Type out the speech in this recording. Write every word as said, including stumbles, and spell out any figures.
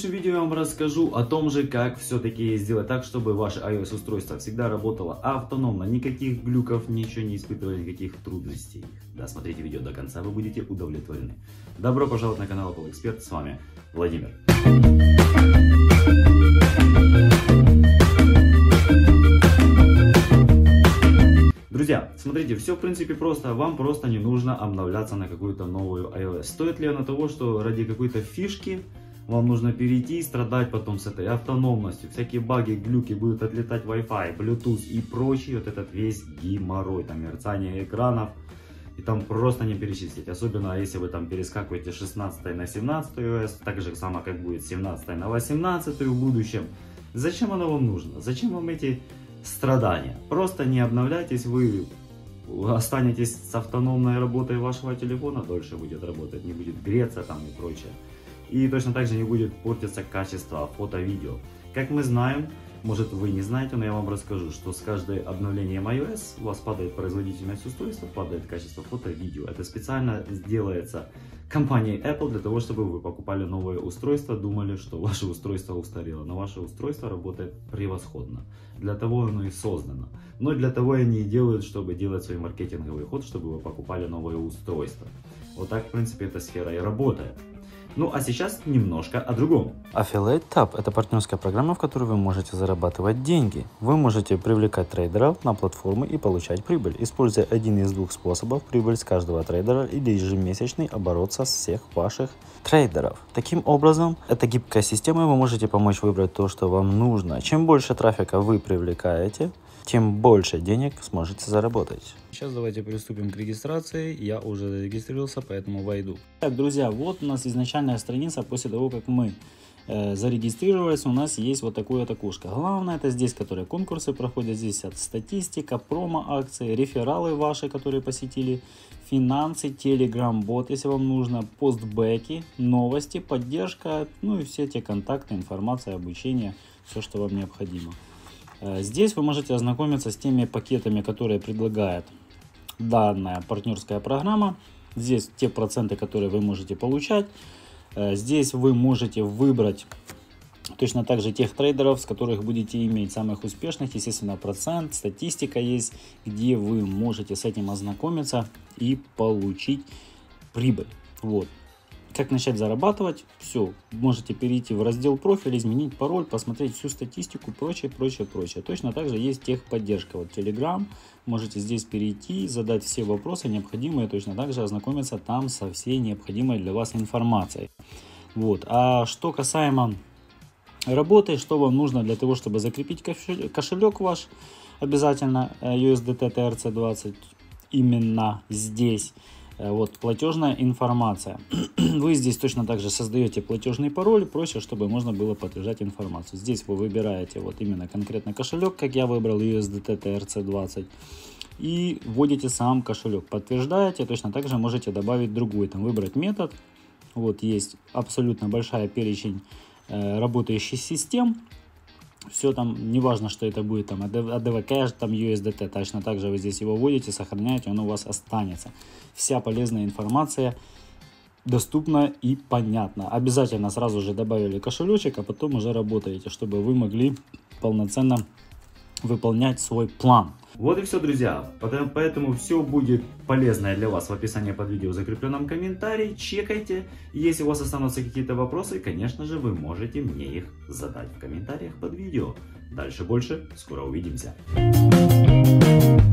сегодняшнем видео я вам расскажу о том же, как все-таки сделать так, чтобы ваше iOS устройство всегда работало автономно, никаких глюков, ничего не испытывали, никаких трудностей. Да, смотрите видео до конца, вы будете удовлетворены. Добро пожаловать на канал Apple Expert, с вами Владимир. Друзья, смотрите, все в принципе просто, вам просто не нужно обновляться на какую-то новую iOS. Стоит ли оно того, что ради какой-то фишки вам нужно перейти и страдать потом с этой автономностью, всякие баги, глюки, будут отлетать Wi-Fi, Bluetooth и прочий вот этот весь геморрой, там мерцание экранов, и там просто не перечислить, особенно если вы там перескакиваете с шестнадцатой на семнадцатую iOS, так же само как будет с семнадцатой на восемнадцатую в будущем. Зачем оно вам нужно? Зачем вам эти страдания? Просто не обновляйтесь, вы останетесь с автономной работой вашего телефона, дольше будет работать, не будет греться там и прочее. И точно так же не будет портиться качество фото-видео. Как мы знаем, может вы не знаете, но я вам расскажу, что с каждым обновлением iOS у вас падает производительность устройства, падает качество фото-видео. Это специально делается компанией Apple для того, чтобы вы покупали новое устройство, думали, что ваше устройство устарело. Но ваше устройство работает превосходно. Для того оно и создано. Но для того они и делают, чтобы делать свой маркетинговый ход, чтобы вы покупали новое устройство. Вот так, в принципе, эта сфера и работает. Ну а сейчас немножко о другом. Affiliate Tab – это партнерская программа, в которой вы можете зарабатывать деньги. Вы можете привлекать трейдеров на платформы и получать прибыль, используя один из двух способов: прибыль с каждого трейдера или ежемесячный оборот со всех ваших трейдеров. Таким образом, эта гибкая система, вы можете помочь выбрать то, что вам нужно. Чем больше трафика вы привлекаете, тем больше денег сможете заработать. Сейчас давайте приступим к регистрации. Я уже зарегистрировался, поэтому войду. Так, друзья, вот у нас изначальная страница. После того, как мы э, зарегистрировались, у нас есть вот такое вот окошко. Главное, это здесь, которые конкурсы проходят. Здесь статистика, промо-акции, рефералы ваши, которые посетили, финансы, телеграм-бот, если вам нужно, постбеки, новости, поддержка, ну и все те контакты, информация, обучение, все, что вам необходимо. Здесь вы можете ознакомиться с теми пакетами, которые предлагает данная партнерская программа. Здесь те проценты, которые вы можете получать. Здесь вы можете выбрать точно так же тех трейдеров, с которых будете иметь самых успешных. Естественно, процент, статистика есть, где вы можете с этим ознакомиться и получить прибыль. Вот. Как начать зарабатывать? Все, можете перейти в раздел профиль, изменить пароль, посмотреть всю статистику, прочее, прочее, прочее. Точно так же есть техподдержка. Вот Telegram, можете здесь перейти, задать все вопросы необходимые, точно так же ознакомиться там со всей необходимой для вас информацией. Вот. А что касаемо работы, что вам нужно для того, чтобы закрепить кошелек, кошелек ваш, обязательно ю эс ди ти ти ар си двадцать именно здесь. Вот платежная информация. Вы здесь точно так же создаете платежный пароль, проще, чтобы можно было подтверждать информацию. Здесь вы выбираете вот именно конкретно кошелек, как я выбрал ю эс ди ти ти ар си двадцать, и вводите сам кошелек, подтверждаете. Точно так же можете добавить другой, там выбрать метод. Вот есть абсолютно большая перечень э, работающих систем. Все там, неважно, что это будет, там, эй ди ви Cash, там, ю эс ди ти, точно так же вы здесь его вводите, сохраняете, он у вас останется. Вся полезная информация доступна и понятна. Обязательно сразу же добавили кошелечек, а потом уже работаете, чтобы вы могли полноценно выполнять свой план. Вот и все, друзья. Поэтому все будет полезное для вас в описании под видео, в закрепленном комментарии. Чекайте. Если у вас останутся какие-то вопросы, конечно же, вы можете мне их задать в комментариях под видео. Дальше больше. Скоро увидимся.